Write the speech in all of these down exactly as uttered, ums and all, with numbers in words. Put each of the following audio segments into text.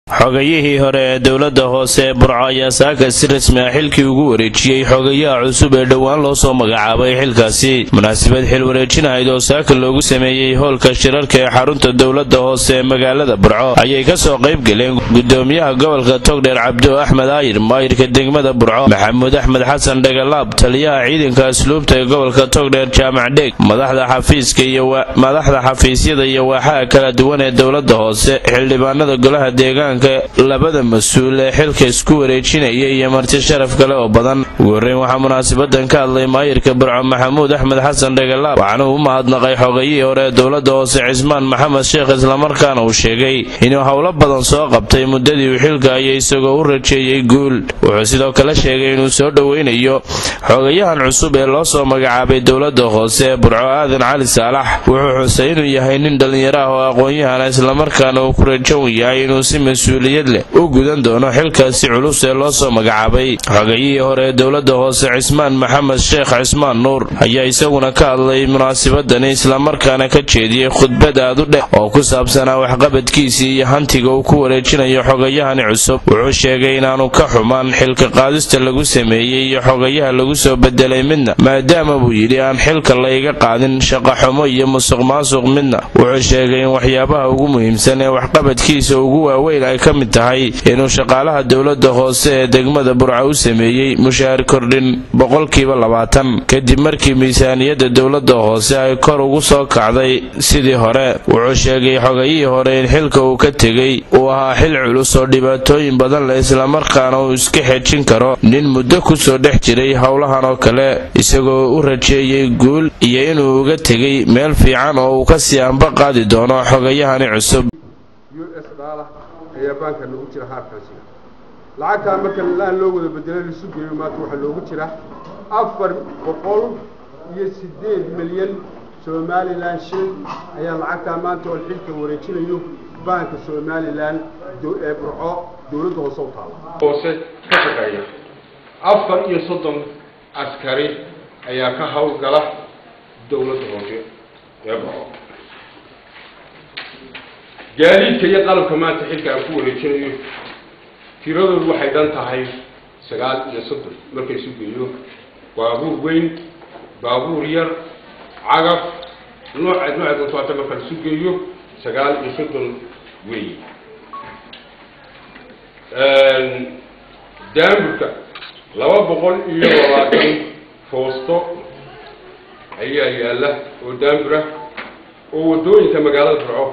xogayihii hore ee dowladda hoose ee Burco ayaa saaka si rasmi ah xilkii ugu wareejiyay xogayaha cusub ee dhawaan loo soo magacaabay xilkaasi munaasabad xil wareejinayd oo saaka loogu sameeyay hoolka shirarka ee xarunta dowladda hoose ee magaalada Burco ayay ka soo qayb galeen gudoomiyaha gobolka Togdheer Cabdo Axmed Ayir maayirka degmada Burco Maxamuud Axmed Xasan Dhagalaab taliyaha ciidanka asluubta ee gobolka Togdheer Jaamac Dheeg madaxda xafiiska iyo madaxda xafiisyada iyo waaxaha kala duwan ee dowladda hoose xildhibaanada golaha deegaanka labada mas'uul ee xilka isku wareejinayay iyo marti sharaf kale oo badan ugu horeyn waxa munaasabadan ka hadlay maayirka Burco Maxamuud Axmed Xasan Dhagalaab waxaana uu mahadnaqay xogayihii hore ee dowladda hoose Cismaan Maxamed Sheekh isla markaana uu sheegay inuu hawlo badan soo qabtay muddadii uu xilka ayay isagoo u rajeeyay guul wuxuu sidoo kale sheegay inuu soo dhaweynayo xogayahan cusub ee loo soo magacaabay dowladda hoose ee Burco Aadan Cali Saalax wuxuu xusay inuu yahay nin dhalinyaro ah oo aqoon-yahan isla markaana uu ku rajo yahay inuu si mas'uuliyad leh u gudan doono xilkaasi culus ee loo soo magacaabay xogayihii hore ee dowladda hoose Cismaan Maxamed Sheekh Cismaan Nuur ayaa isaguna ka hadlay munaasabadani isla markaana ka jeediyay khudbad aad u dheer oo ku saabsanaa waxqabadkiisii iyo hantiga uu ku wareejinayo xogayahani cusub wuxuu sheegay inaanu ka xumaan xilka qaadista lagu sameeyay iyo xogayaha lagu soo bedelay midna maadaama uu yidhi aan xilka la iga qaadin shaqo xumo iyo musuqmaasuq midna wuxuu sheegay in waxyaabaha ugu muhiimsan ee waxqabadkiisa ugu waaweyn ay ka mid tahay inuu shaqaalaha dowladda hoose ee degmada Burco u sameeyay mushaar kordhin boqolkiiba labaatan kadib markii miisaaniyadda dowladda hoose ay kor ugu soo kacday sidii hore wuxuu sheegay xogayihii hore in xilka uu ka tegay uu ahaa xil culus oo dhibaatooyin badan leh isla markaana uu iska xejin karo nin muddo ku soo dhex jiray howlahan oo kale isagoo u rajeeyay guul iyo inuu uga tegay meel fiican oo uu ka sii anba qaadi doono xogayahani cusub ayaa baanka lagu jira halkaasi lacagta marka la loo wada bedelay la suuqeeyo maanta waxa loogu jira afar boqol iyo sideed milyan Somaliland shilin ayaa lacagta maanta oo xilka wareejinayo baanka Somaliland ee Burco dowladda hoose u taala hoose ka shaqeeya afar iyo soddon askari ayaa ka hawlgala dowladda hoose ee Burco gaadiidka iyo qalabka maanta xilka aan ku wareejinayo tiradoodu waxay dhan tahay sagaal iyo soddon markay isu geeyo baabuur weyn baabuur yar cagaf nooca nooca doonta marka isu geeyo sagaal iyo soddon weyn daamurka laba boqol iyo labaatan foosto ayaa yaala oo daamura oo wadooyinka magaalada Burco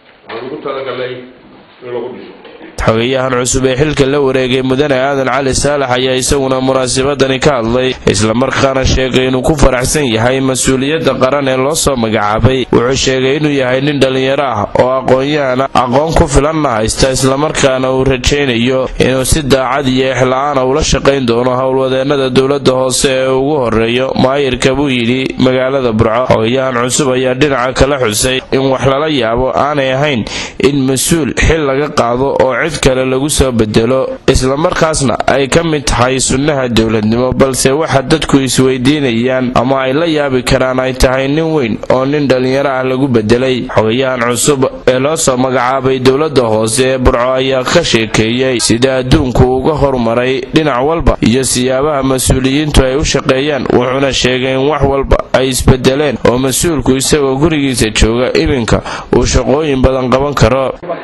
xogayahan cusub ee xilka la wareegay mudane Aadan Cali Saalax ayaa isaguna munaasabadani ka hadlay isla markaana sheegay inuu ku faraxsan yahay mas'uuliyadda qaran ee loo soo magacaabay wuxuu sheegay inuu yahay nin dhalinyaro ah oo aqoon-yahan aqoon ku filan haysta isla markaana uu rajaynayo inuu si daacad iyo ixlaan ula shaqayn doono howlwadeennada dowladda hoose ee ugu horeeyo maayirka buu yidhi magaalada Burco xogayahan cusub ayaa dhinaca kala xusay in wax lala yaabo aanay ahayn in mas'uul xil laga qaado oo cid kale lagu soo bedelo isla markaasna ay ka mid tahay sunnaha dowladnimo balse waxa dadku isweydiinayaan ama ay la yaabi karaan ay tahay nin weyn oo nin dhalinyaro ah lagu bedelay xogayahan cusub ee loo soo magacaabay dowladda hoose ee Burco ayaa ka sheekeeyay sida adduunku uga horumaray dhinac walba iyo siyaabaha mas'uuliyiintu ay u shaqeeyaan wuxuuna sheegay in wax walba ay isbedeleen oo mas'uulku isagoo gurigiisa jooga iminka uu shaqooyin badan qaban karo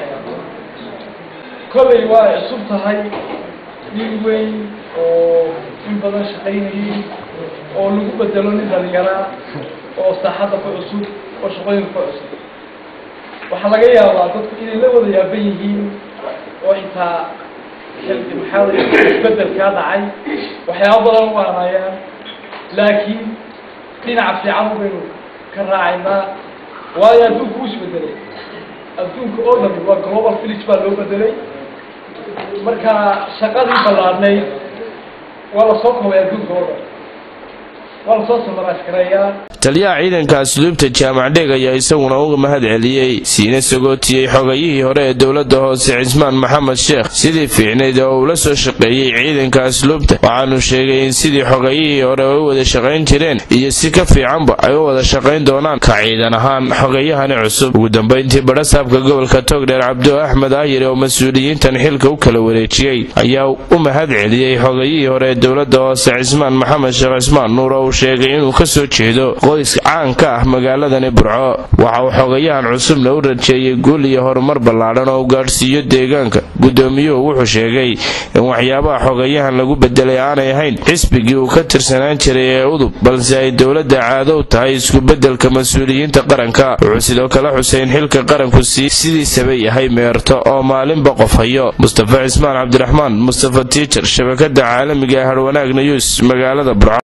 kolay waa cusub tahay nin weyn oo in badan shaqaynayay oo lagu bedelo nin dhalinyaro oo saaxadda ku cusub oo shaqooyin ku cusub waxaa laga yaabaa dadku inay la wada yaaban yihiin oo intaa xilki maxaa isbedelkaa dhacay waxyaabo badan u aanayaan laakiin dhinaca fiican baynu ka raacaynaa waayo adduunku u isbedelay adduunka oo dhan waa global village baa loo bedelay marka shaqadii ballaadnay waa la soo koobay adduunka oo dhan waa la soo samaraas gareeyaa taliyaha ciidanka asluubta jaamac dheeg ayaa isaguna uga mahad celiyey siina sagootiyey xogayihii hore ee dowladda hoose cismaan maxamed sheekh sidii fiicnayd oo uu la soo shaqeeyey ciidanka asluubta waxaanu sheegay in sidii xogayihii hore ay u wada shaqayn jireen iyo si ka fiicanba ay u wada shaqayn doonaan ka ciidan ahaan xogayahani cusub. ugu dambayntii badhasaabka gobolka togdheer cabdo axmed aayir oo mas-uuliyiintan xilka u kala wareejiyey ayaa u mahad celiyey xogayihii hore ee dowladda hoose cismaan maxamed sheekh cismaan nuur oo uu sheegay inuu ka soo jeedo qoys caan ka ah magaaladani Burco. waxa uu xogayahan cusubna u rajeeyay guul iyo horumar ballaadhan oo uu gaadhsiiyo deegaanka. gudoomiyuhu wuxuu sheegay in waxyaabaha xogayahan lagu bedelay aanay ahayn xisbigii uu ka tirsanaan jiray ee udub balse ay dowladda caado u tahay isku bedelka mas-uuliyiinta qaranka. wuxuu sidoo kale xusay in xilka qaranku sidiisaba yahay meerto oo maalinba qof hayo. mustafa cismaan cabdiraxmaan mustafa tiijar shabakada caalamiga ee Harwanaag News magaalada Burco.